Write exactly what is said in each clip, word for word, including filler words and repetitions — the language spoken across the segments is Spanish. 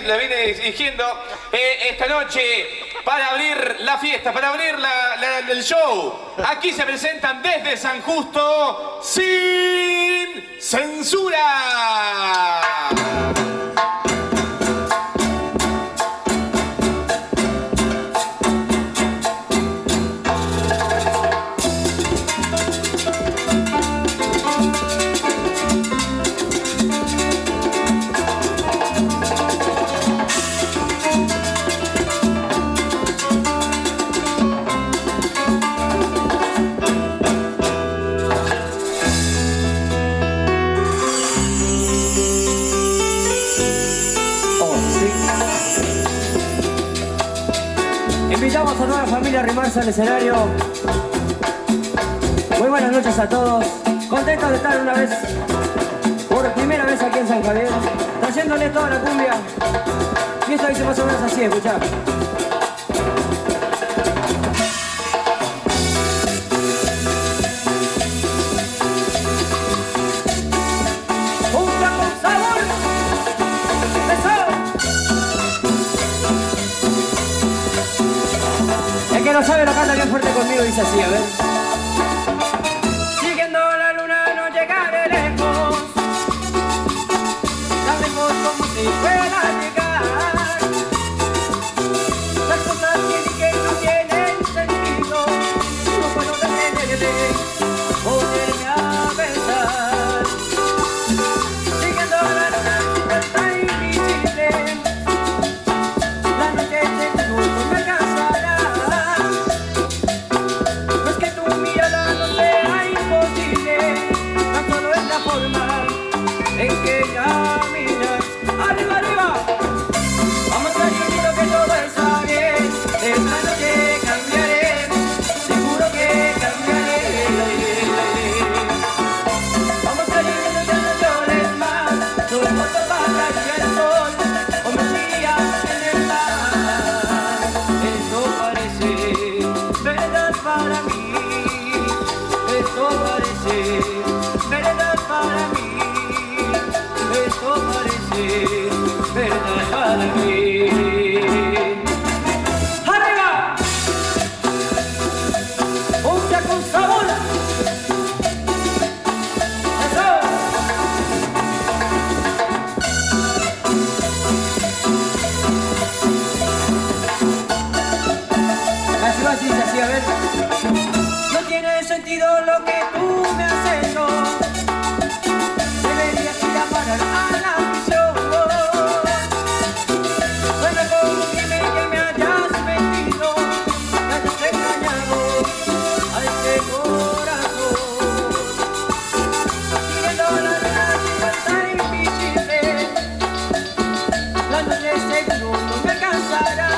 le vine diciendo, eh, esta noche, para abrir la fiesta, para abrir la, la, el show, aquí se presentan desde San Justo, Sin Censura. Invitamos a toda la familia a arrimarse al escenario. Muy buenas noches a todos. Contentos de estar una vez, por primera vez aquí en San Javier, trayéndole toda la cumbia. Y esto dice más o menos así, escuchá. Que no sabe lo canta bien fuerte conmigo, dice así, a ver. Siguiendo la luna no llegaré lejos, tan lejos como si pueda llegar. Las cosas que dije no tienen sentido, no puedo detenerme, ponerme a pensar. Siguiendo la luna está invisible, la noche se no me alcanzará. En que caminas, arriba, arriba. Vamos a decir que todo está bien. Esta noche cambiaré, seguro que cambiaré. Vamos a decir que ya no llores más. Tus fotos van a caer el sol, como días en el mar. Esto parece verdad para mí. Esto parece verdad para mí. Esto parece verdad para mí. ¡Arriba! ¡Cumbia con sabor! ¡Eso! Así va, así, así, a ver. No tiene sentido lo que tú me has hecho. Deberías ir a parar a la misión. Suena como un crimen que me hayas mentido, me hayas engañado a este corazón. Siguiendo la luna tan invisible, la noche seguro no me alcanzará.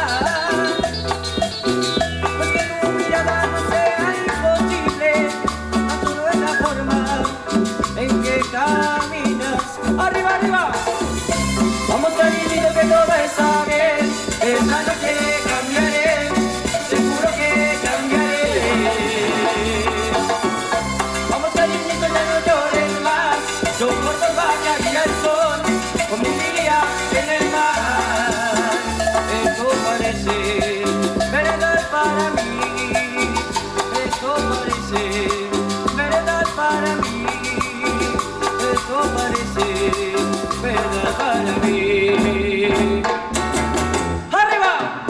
Porque tu mirada no sea imposible, tan solo es la forma en que caminas. Arriba, arriba. Vamos a decir que todo está bien. Esta noche cambiaré, seguro que cambiaré. Vamos a decir que ya no llores más. Yo por tu vaca y al sol, con mi día en el mar. Esto parece verdad para mí. Esto parece verdad para mí. Esto parece verdad para mí. ¡Arriba!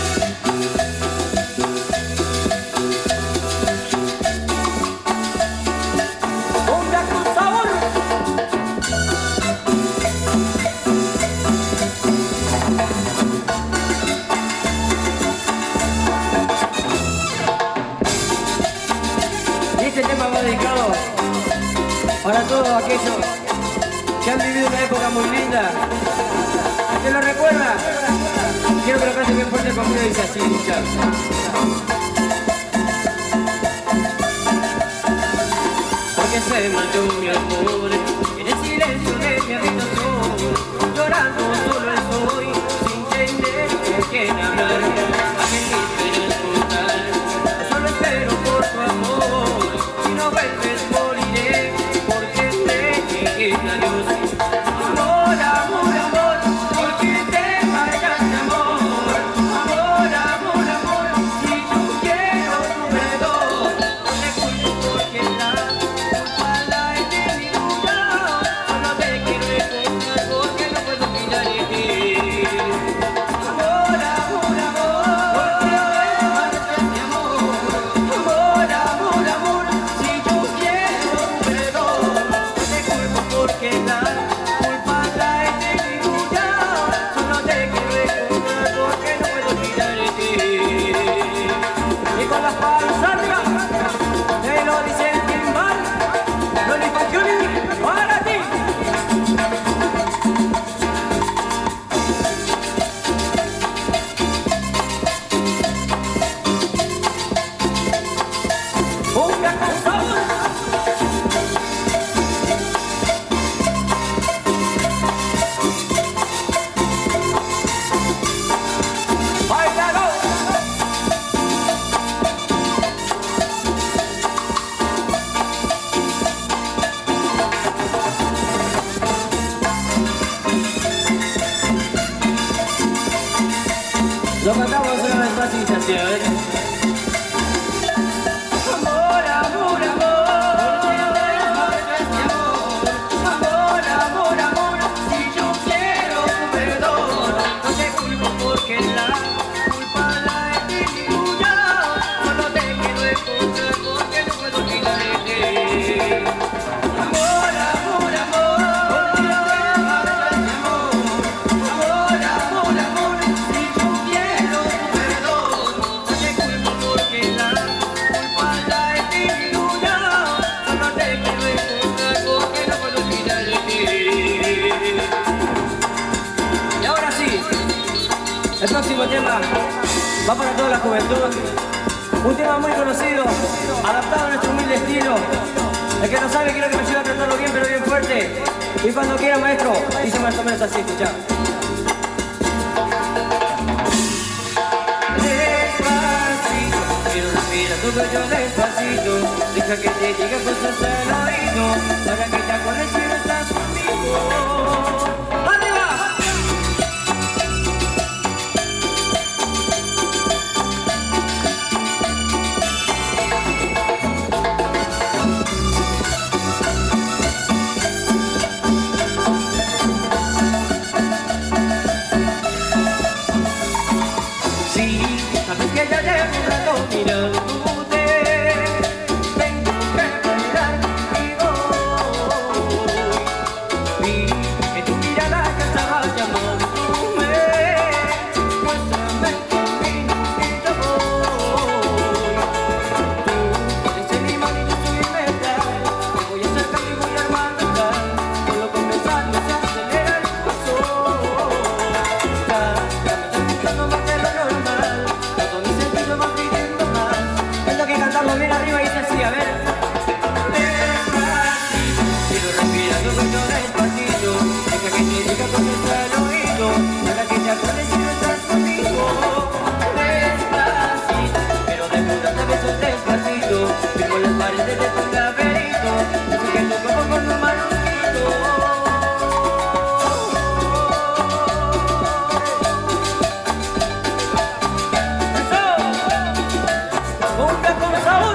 ¡Cumbia con sabor! Y este tema va dedicado para todos aquellos que han vivido una época muy linda. ¿Quién lo recuerda? Quiero que lo canten bien fuerte conmigo y dice así, muchachos. Porque se marchó mi amor en el silencio de mi habitación, llorando solo estoy, sin tener con quién hablar. A quien quisieras contar, solo espero por tu amor. Si no vuelves moriré, porque sé que es adiós. Amor, amor, amor, porque te va para toda la juventud. Un tema muy conocido, adaptado a nuestro humilde estilo. El que no sabe quiero que me ayude a cantarlo bien, pero bien fuerte. Y cuando quiera, maestro, dice más o menos así, escuchá. Despacito, quiero respirar tu cuello despacito. Deja que te diga cosas al oído, para que te acuerdes si no estás conmigo. ¡Arriba! Mirándote, tengo que bailar contigo. Vi que tu mirada que estaba llamándome. Muéstrame el camino que te voy. Tú eres el imán y yo soy el metal. Te voy acercando y voy armando el plan. Solo con pensarlo se acelera el paso. Ya, ya me estás buscando más de lo normal. Todo mi sentido va pidiendo más. Tengo que cantarlo bien arriba y dice así, a ver. Despacito, quiero respirar tu cuello despacito. Deja que te diga cosas al oído, para que te acuerdes si no estás conmigo. Despacito, quiero desnudarte a besos despacito. Firmo las paredes de tu laberinto, dejo que tu cuerpo con un manuscrito. ¡Eso! ¡Cumbia con sabor!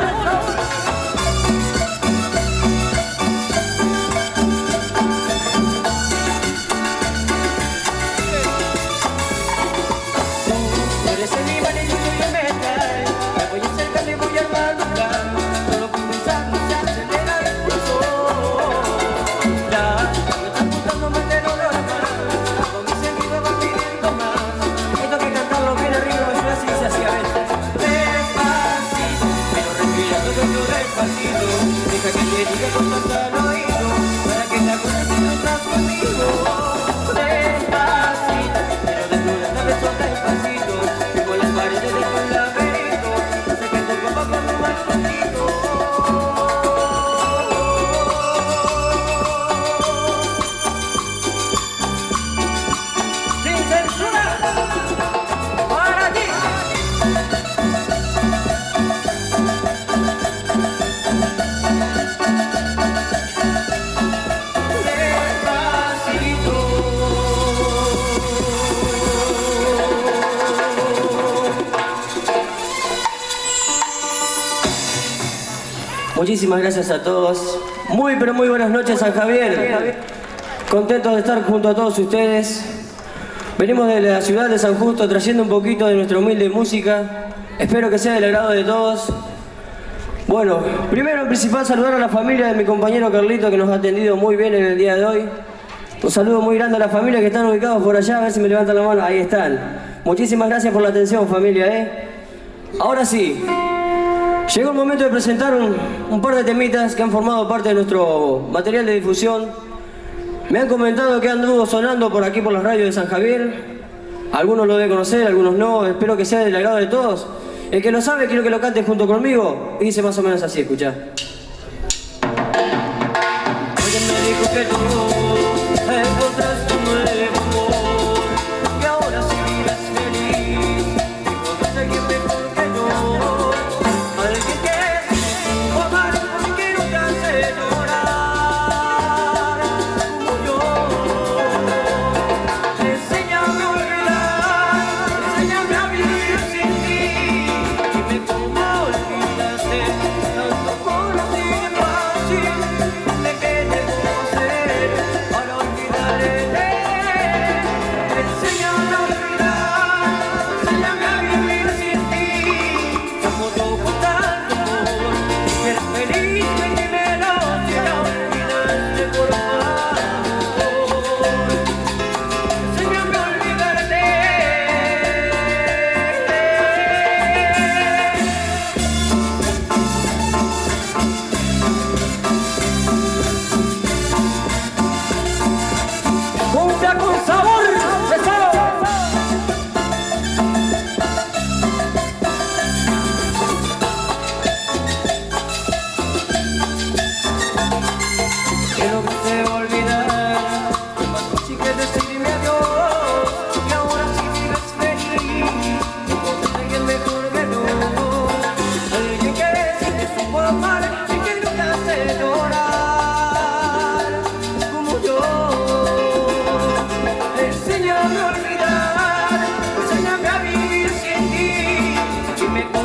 Tú eres el imán y yo soy el metal. Me voy acercando y voy armando un plan. Solo con pensarlo se acelera el pulso. Ya, ya me estás gustando más de lo normal. Con mi sentido va pidiendo más. Tengo que cantarlo bien arriba, me suena así, se hacía a veces. Despacito, pero respira todo yo despacito. Deja que te diga cosas al oído, para que te acuerdes si no estás conmigo. Despacito, pero desnúdate a besos despacito. Firmo las paredes de tu laberinto, hace que tu cuerpo con un manuscrito. Sin censura, para ti. Despacito. Muchísimas gracias a todos. Muy pero muy buenas noches, San Javier. Contentos de estar junto a todos ustedes. Venimos de la ciudad de San Justo trayendo un poquito de nuestra humilde música. Espero que sea del agrado de todos. Bueno, primero en principal saludar a la familia de mi compañero Carlito, que nos ha atendido muy bien en el día de hoy. Un saludo muy grande a la familia que están ubicados por allá, a ver si me levantan la mano. Ahí están. Muchísimas gracias por la atención, familia, ¿eh? Ahora sí, llegó el momento de presentar un, un par de temitas que han formado parte de nuestro material de difusión. Me han comentado que anduvo sonando por aquí por las radios de San Javier. Algunos lo deben conocer, algunos no. Espero que sea del agrado de todos. El que lo sabe, quiero que lo cante junto conmigo. Y dice más o menos así, escuchá. Alguien me dijo que tú encontraste un nuevo amor, que ahora sí vives feliz y conoces a alguien mejor que yo. Alguien que tu amar y que no te hace llorar como yo. Enséñame a olvidar, enséñame a vivir sin ti. Dime cómo olvidaste tanto corazón.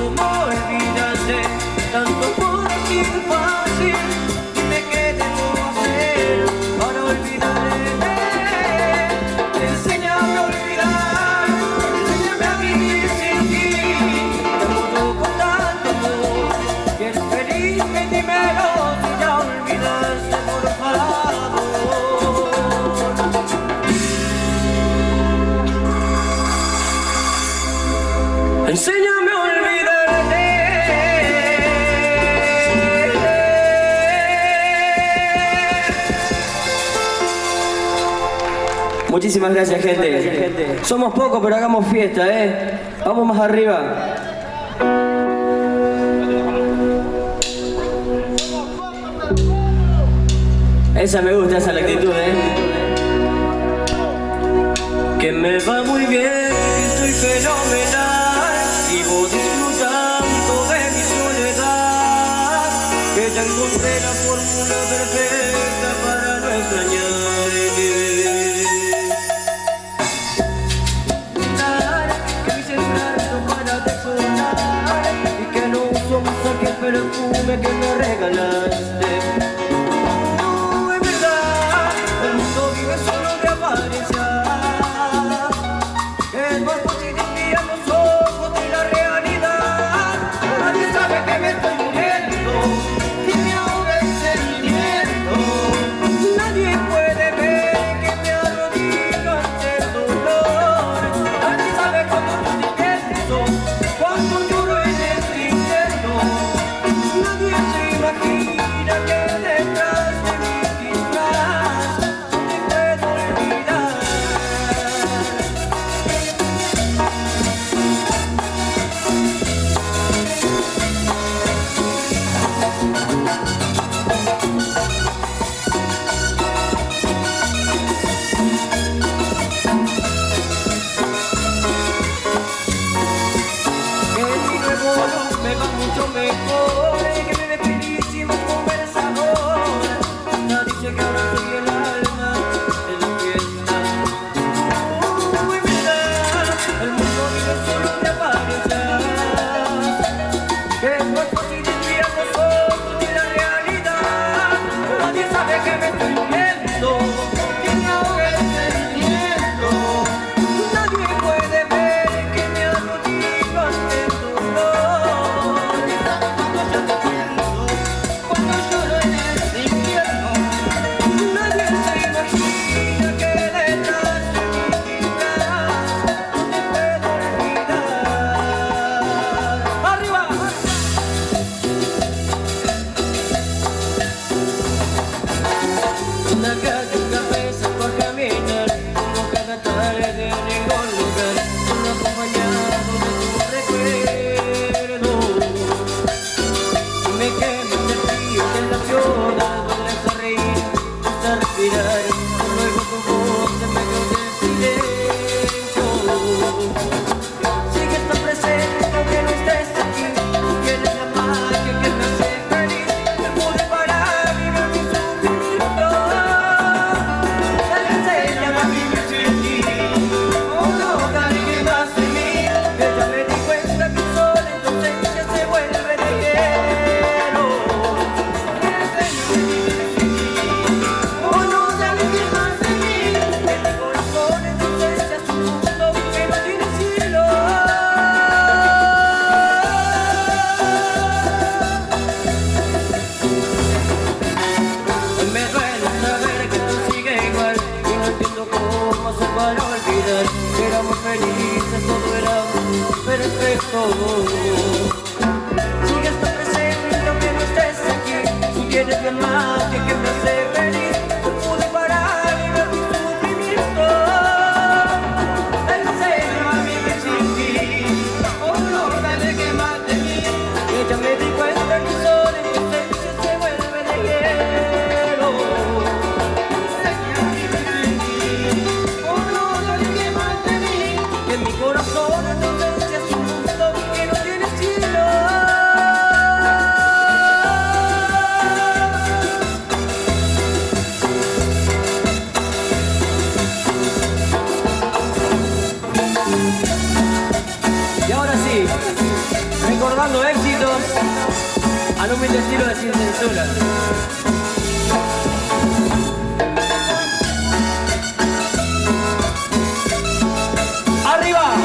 cómo olvidarte tanto por ti fácil. Dime qué debo hacer para olvidarte. Enséñame a olvidar, enséñame a vivir sin ti. Te amo con tanto amor, que eres feliz, que dímelo si ya olvidaste, por favor. Enséñame a olvidarte. Muchísimas gracias, gente. Somos pocos, pero hagamos fiesta, ¿eh? Vamos más arriba. Esa me gusta, esa la actitud, ¿eh? Que me va muy bien, que estoy fenomenal. Vivo disfrutando de mi soledad, que ya encontré la fórmula perfecta para no extrañarte. Que mi celular no para de sonar y que no uso más aquel perfume que me regalaste. No, es verdad, el mundo vive solo de apariencia. Es más fácil desviar los ojos de la realidad. Nadie sabe que me estoy muriendo, que me ahoga el sentimiento. Nadie puede ver que me arrodillo ante el dolor. Nadie sabe cuánto yo siento, cuánto lloro en este infierno. Nadie se imagina que detrás de mi disfraz te puedo olvidar. Que mi nuevo look me va mucho mejor, que me ve finísimo conversador. Nadie dice que ahora soy el alma de la fiesta. Uy, verdad, el mundo vive solo de apariencia. Que es más fácil desviar los ojos de la realidad. Nadie sabe que me estoy muriendo, que me ahoga el sentimiento. Nadie puede ver que me arrodillo ante el dolor. Cuando yo te pienso, cuando lloro en este infierno. Nadie se imagina que detrás de mi disfraz no te puedo olvidar. ¡Arriba! Una calle, una cabeza por caminar, como cada tarde en ningún lugar, solo acompañado de tu recuerdo. Me quemas el frío de la ciudad, vuelves a reír, a respirar, luego tu voz en medio del silencio. Sigue tan presente aunque no estés aquí, tú tienes la magia que me hace feliz. Me pude parar y ver mi sufrimiento. Enséñame a vivir sin ti, oh no, dale que más de mí. Que ya me di cuenta que solo en tu ausencia se vuelve de hielo. Enséñame a vivir sin ti, oh no, dale que más de mí. Que mi corazón en tu ausencia es un mundo que no tiene cielo. Me duele saber que tú sigues igual y no entiendo cómo hacer para olvidar que éramos felices, todo era perfecto. Sigues tan presente aunque no estés aquí, tú tienes la magia que me hace feliz. No pude parar y ver mi sufrimiento. Enséñame a vivir sin ti, oh no, dale que más de mí. Que ya me di cuenta que solo en tu ausencia se vuelve de hielo. Enséñame a vivir sin ti, oh no, dale que más de mí. Que mi corazón en tu ausencia es un mundo que no tiene cielo. grabando éxitos al humilde estilo de Sin Censura. ¡Arriba!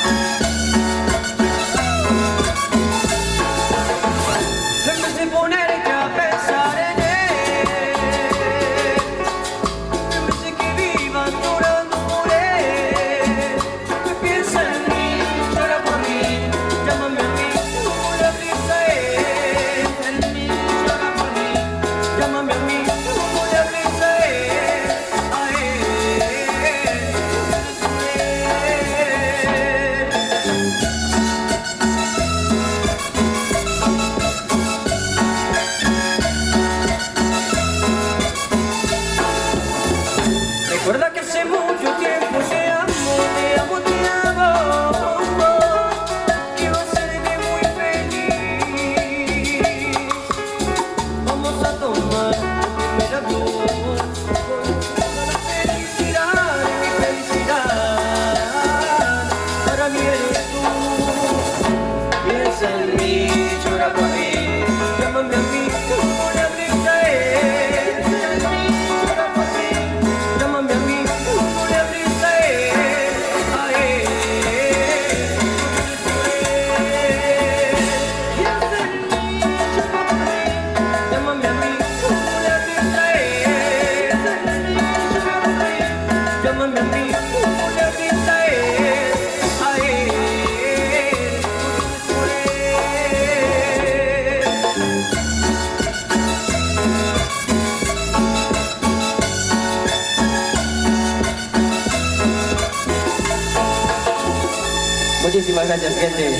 En vez de ponerte a pensar en él, en vez de que vivas llorando por él, que piensa en mí, llora por mí, llámame a mí, como la brisa es. En mí, llora por mí, llámame a mí, como la brisa es. A él, recuerda que hace mucho tiempo te amo, te amo, te amo. Quiero hacerte muy feliz. Vamos a tomar un primer amor con toda la felicidad, mi felicidad. Para mí eres tú. Piensa en mí, llora por mí, llámame a mí, como la brisa es. En mí, llora por mí, llámame a mí, como la brisa es. A él, piensa en mí, llora por mí, llámame a mí, como la brisa es. En mí, llora por mí, llámame a mí, como la brisa es. A él, muchísimas gracias, gente.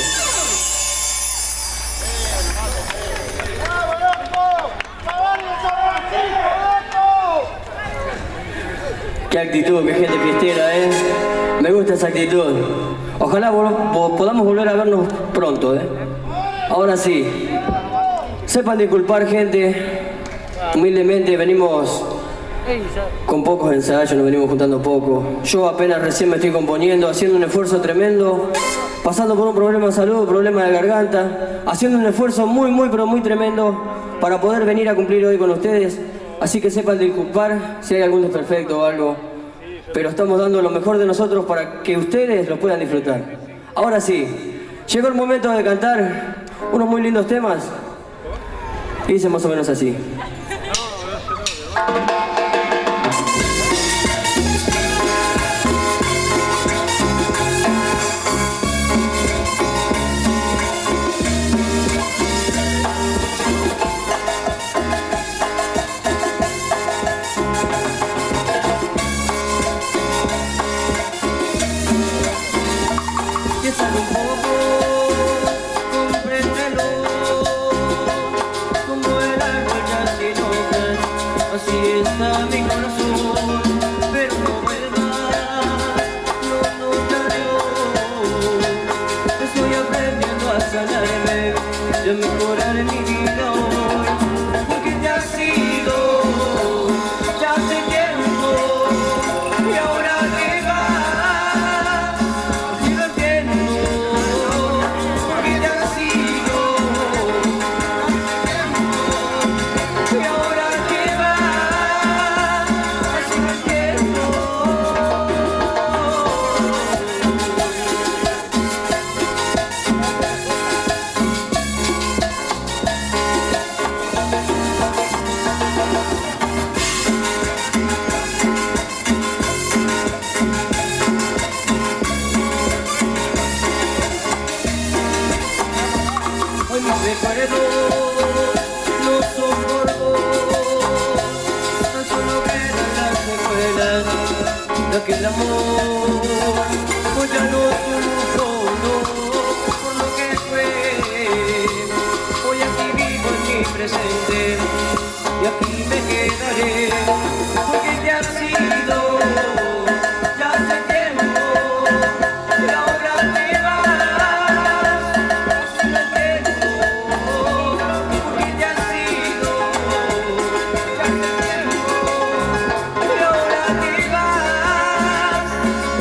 Qué actitud, qué gente fiestera, ¿eh? Me gusta esa actitud. Ojalá vol- po- podamos volver a vernos pronto, ¿eh? Ahora sí, sepan disculpar, gente. Humildemente venimos con pocos ensayos, nos venimos juntando poco. Yo apenas recién me estoy componiendo, haciendo un esfuerzo tremendo, pasando por un problema de salud, problema de garganta, haciendo un esfuerzo muy, muy, pero muy tremendo para poder venir a cumplir hoy con ustedes. Así que sepan disculpar si hay algún desperfecto o algo, pero estamos dando lo mejor de nosotros para que ustedes lo puedan disfrutar. Ahora sí, llegó el momento de cantar unos muy lindos temas y dice más o menos así. Piénsalo un poco, compréndelo, como el árbol ya sin hojas, así está mi corazón, pero no vuelvas, no, no, ya no. Estoy aprendiendo a sanarme y a mejorar mi vida hoy, porque te has ido, ya hace tiempo, y ahora te vas, y lo entiendo, porque te has ido, y ahora te vas, así lo entiendo. Hoy mis recuerdos no son por vos, tan solo quedan las secuelas de aquel amor. Hoy ya no sufro, no, por lo que fue. Hoy aquí vivo en mi presente y aquí me quedaré, porque te has ido, ya hace tiempo, y ahora te vas, así lo entiendo, porque te has ido, ya hace tiempo, y ahora te vas,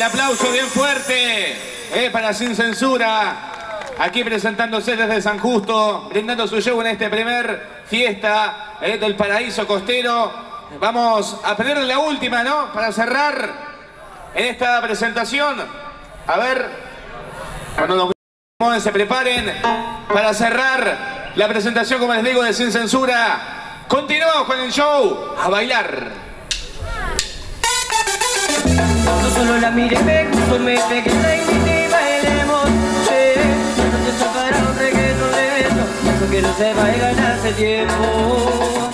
aplauso bien fuerte eh, para Sin Censura. Aquí presentándose desde San Justo, brindando su show en este primer fiesta eh, del Paraíso Costero. Vamos a pedirle la última, ¿no? Para cerrar en esta presentación. A ver, cuando los se preparen para cerrar la presentación, como les digo, de Sin Censura. Continuamos con el show, a bailar. No solo la mire, me gustó, me pegué, la invité y bailemos. No te sacará un reggaetón lento, eso que no se bailan hace tiempo.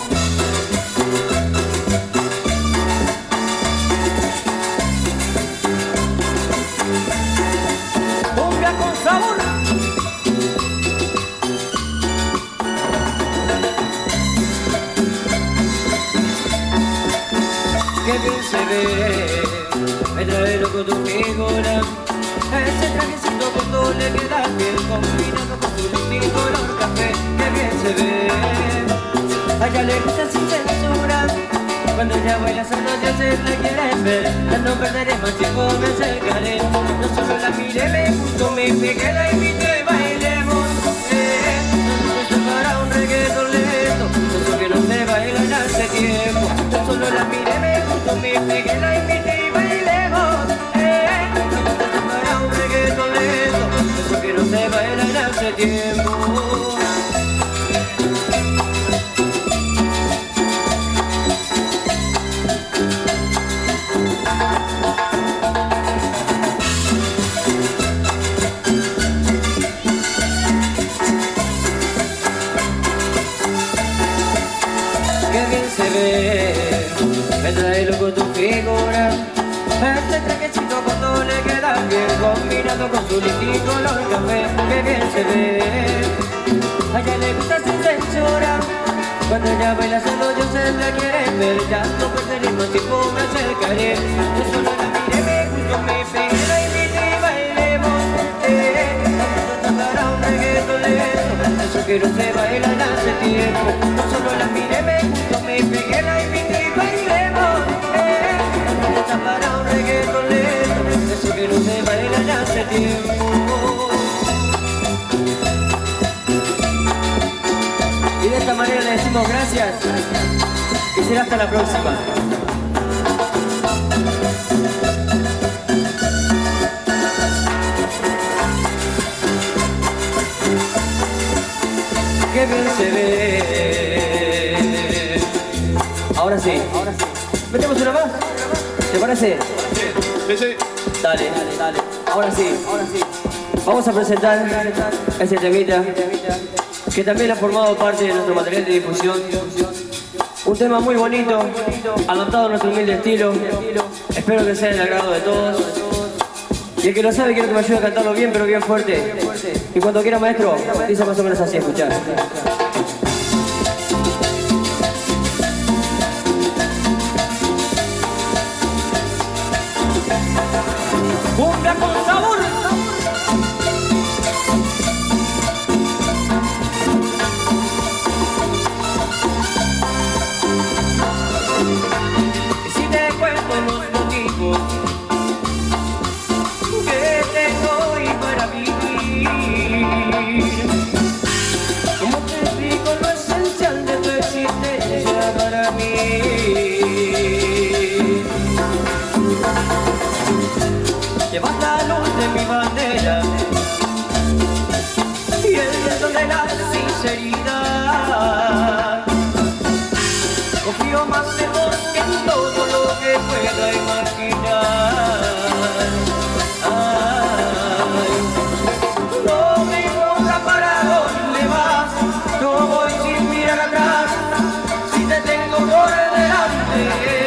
Cumbia con sabor. Qué bien se ve, me trae loco tu figura. Ese trajecito con doble queda bien combinado con tu distinto color café. Qué bien se ve, a ella le gusta sin censura. Cuando ella baila solo yo se la quieren ver. Ya no perderé más tiempo, me acercaré. No solo la miré, me gustó, me pegué, la invité y bailemos. Eh, no se para un reggaetón lento, eso que no se bailan hace tiempo. No solo la miré, me gustó, me pegué, la invité y bailemos. Eh, no se para un reggaetón lento, eso que no se bailan hace tiempo. Me trae loco tu figura. Este trajecito cuando le queda bien combinado con su listín color café. Que bien se ve, a ella le gusta sin censura. Cuando ella baila solo yo se la quiere ver. Ya no perderé más tiempo, me acercaré. Yo solo la miré, me gustó, me pegué, la invité y bailemos. Eh, la música para un reggaetón lento, eso que no se baila hace tiempo. Yo solo la miré, me gustó, me pegué, la invité y bailemos. Eh, la música para un reggaetón lento, eso que no se baila hace tiempo. Y de esta manera le decimos gracias y será hasta la próxima. Qué bien se ve. Ahora sí, ahora sí. ¿Metemos una más? ¿Te parece? Sí, sí. Dale, dale, dale. Ahora sí, ahora sí. Vamos a presentar este temita que también ha formado parte de nuestro material de difusión. Un tema muy bonito, adaptado a nuestro humilde estilo. Espero que sea del agrado de todos. Y el que lo sabe quiero que me ayude a cantarlo bien, pero bien fuerte. Y cuando quiera, maestro, dice más o menos así, escuchar. Cumbia con sabor. Si te cuento los motivos que tengo hoy para vivir, ¿cómo te explico lo esencial de tu existencia para mí? Llevas la luz de mi bandera y el viento de la sinceridad. Confío más en vos que en todo lo que pueda imaginar. Ay, no me importa para dónde vas, yo voy sin mirar atrás, si te tengo por delante.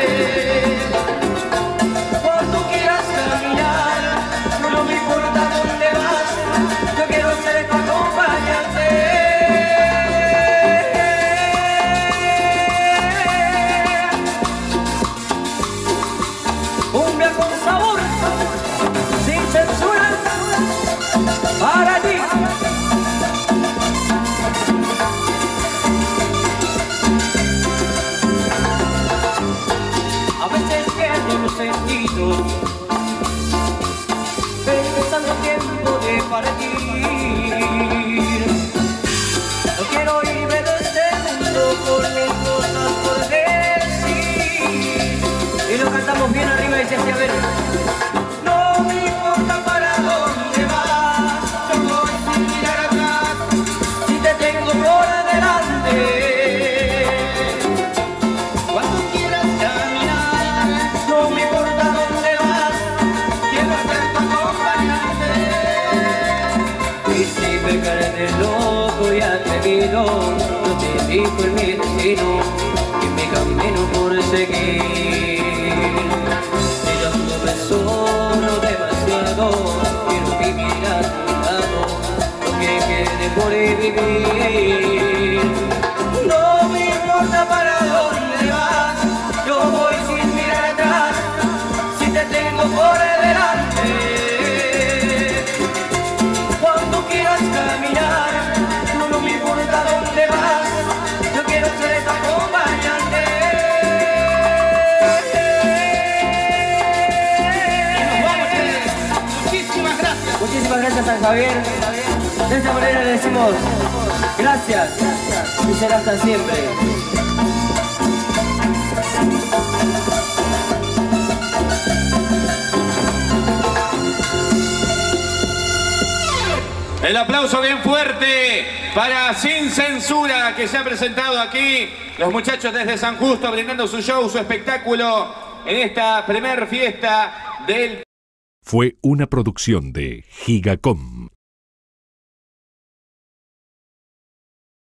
Cuando quieras caminar, no me importa dónde vas, yo quiero ser tu acompañante. Cumbia con sabor, sin censura, para ti. por adelante. Cuando quieras caminar, no me importa dónde vas, quiero ser tu acompañante. Y si pecar de loco y atrevido, no te digo en mi destino y mi camino por seguir. Mirándome solo demasiado, quiero vivir a tu lado, lo que quede por vivir. No me importa para dónde vas, yo voy sin mirar atrás, si te tengo por delante. Cuando quieras caminar, no, no me importa dónde vas, yo quiero ser tu acompañante. Y nos vamos, eh. Muchísimas gracias. Muchísimas gracias, San Javier. De esta manera le decimos gracias y será hasta siempre. El aplauso bien fuerte para Sin Censura, que se ha presentado aquí. Los muchachos desde San Justo brindando su show, su espectáculo en esta primer fiesta del... Fue una producción de Gigacom.